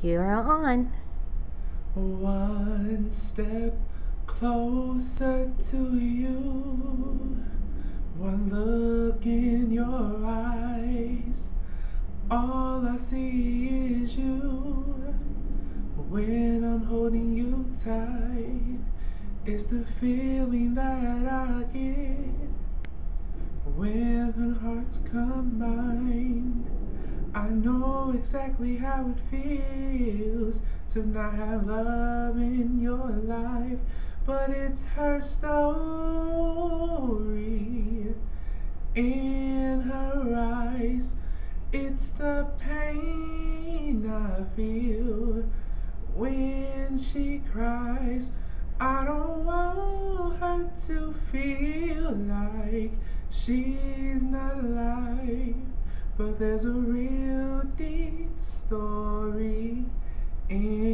You're on. One step closer to you, one look in your eyes, all I see is you. When I'm holding you tight, it's the feeling that I get when hearts combine. I know exactly how it feels to not have love in your life, but it's her story in her eyes. It's the pain I feel when she cries. I don't want her to feel like she's not alive, but there's a real deep story in